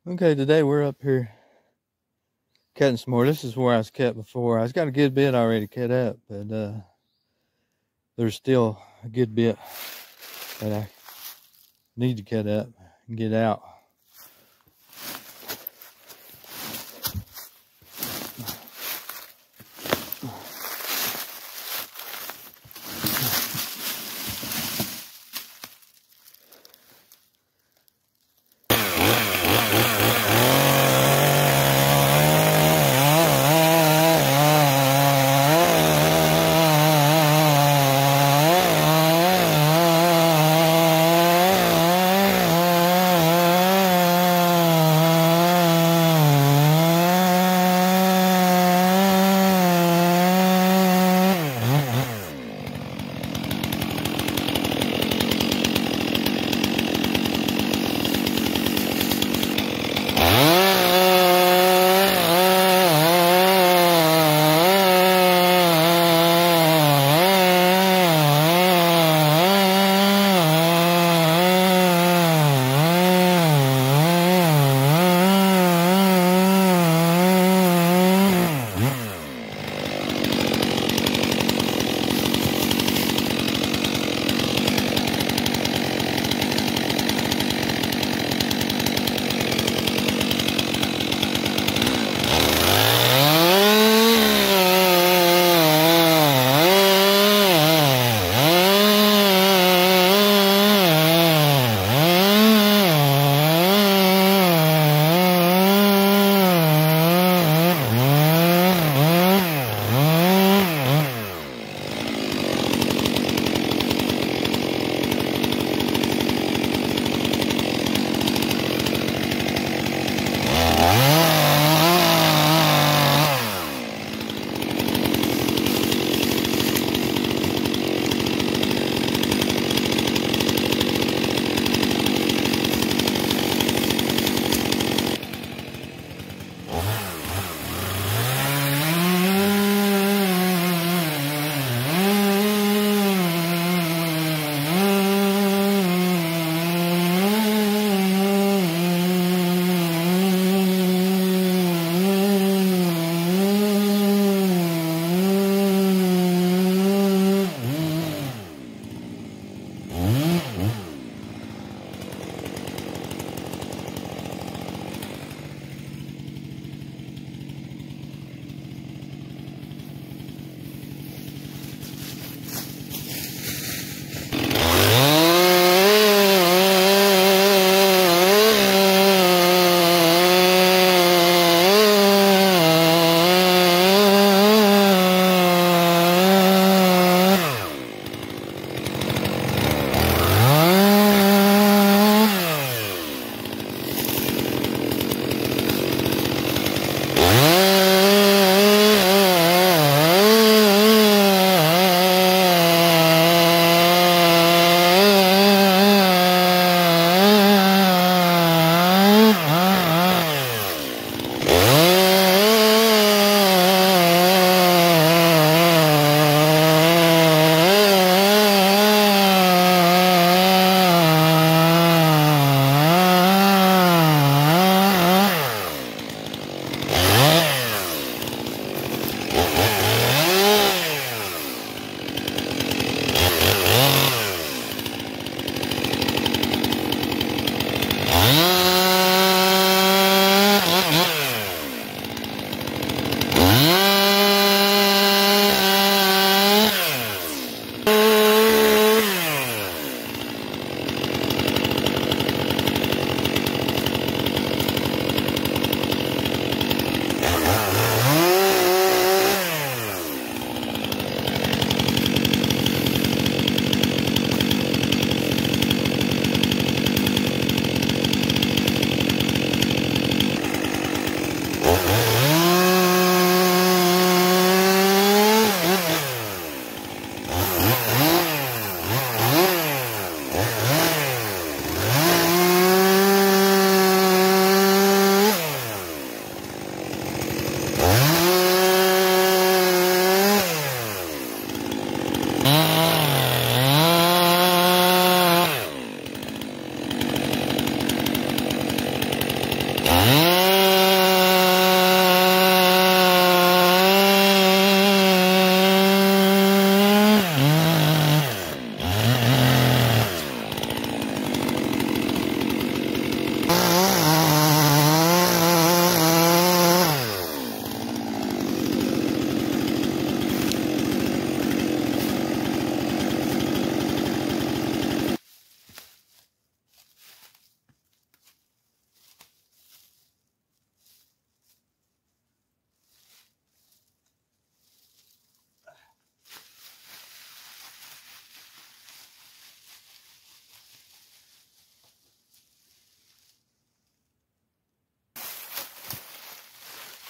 Okay, today we're up here cutting some more. This is where I was cut before. I was got a good bit already cut up, but there's still a good bit that I need to cut up and get out.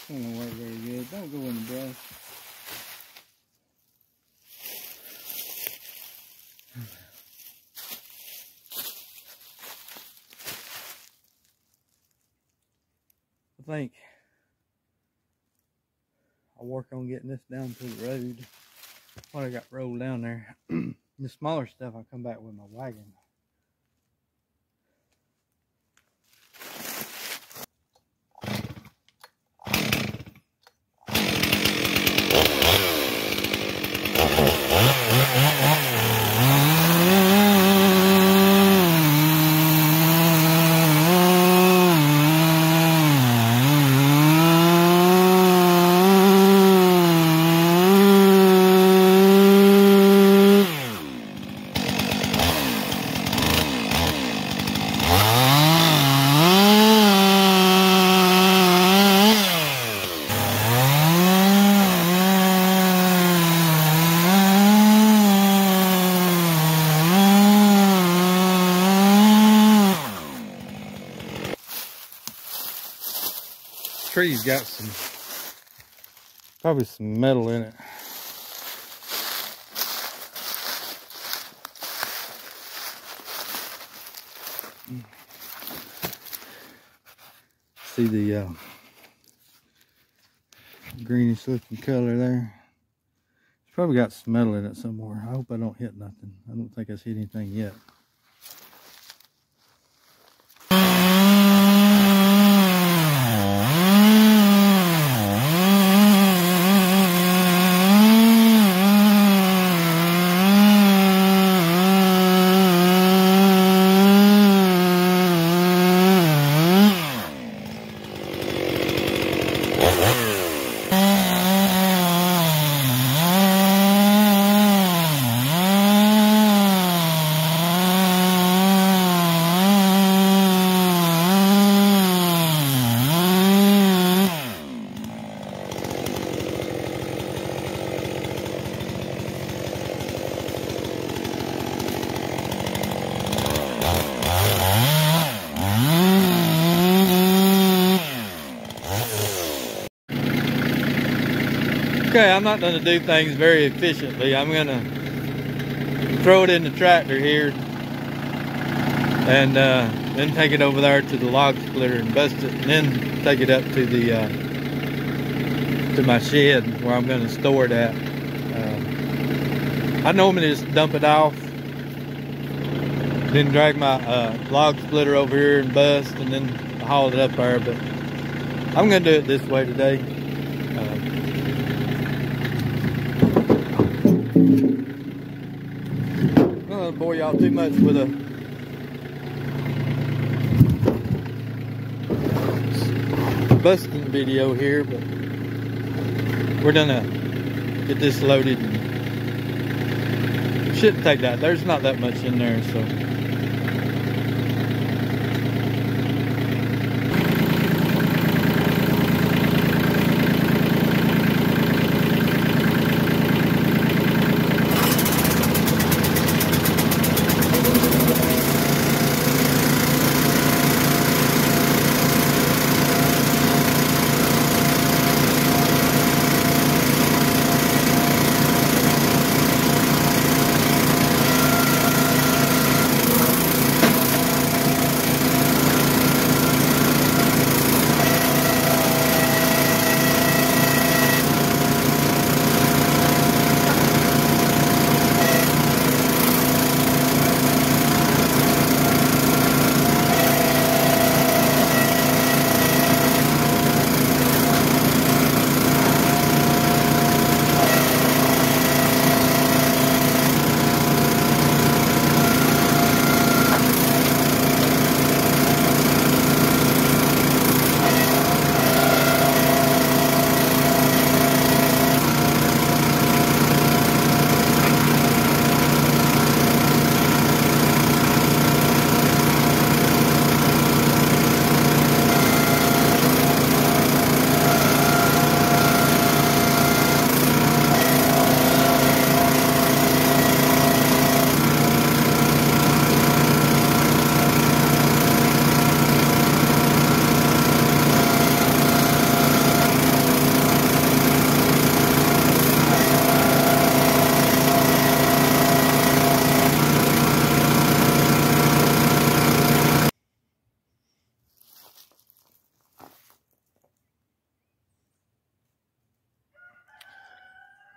Don't work very good. Don't go in the brush. I think I'll work on getting this down to the road. What I got rolled down there. The smaller stuff I'll come back with my wagon. Tree's got probably some metal in it. See the greenish looking color there. It's probably got some metal in it somewhere. I hope I don't hit nothing. I don't think I've hit anything yet. Okay, I'm not going to do things very efficiently. I'm going to throw it in the tractor here and then take it over there to the log splitter and bust it, and then take it up to the to my shed where I'm going to store it at. I normally just dump it off, then drag my log splitter over here and bust, and then haul it up there. But I'm going to do it this way today. I'm not gonna bore y'all too much with a busting video here, but we're gonna get this loaded. Shouldn't take that. There's not that much in there, so.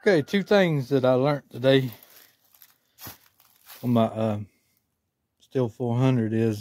Okay, two things that I learned today on my Stihl 400 is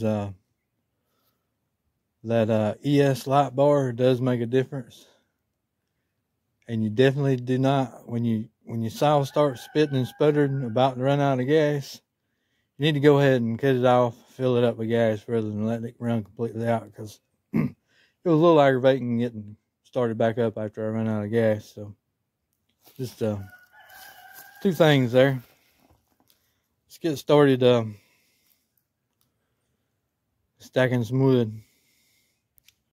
that ES light bar does make a difference, and you definitely do not, when your saw starts spitting and sputtering about to run out of gas, you need to go ahead and cut it off, fill it up with gas rather than letting it run completely out, because it was a little aggravating getting started back up after I ran out of gas. So just two things there. Let's get started stacking some wood.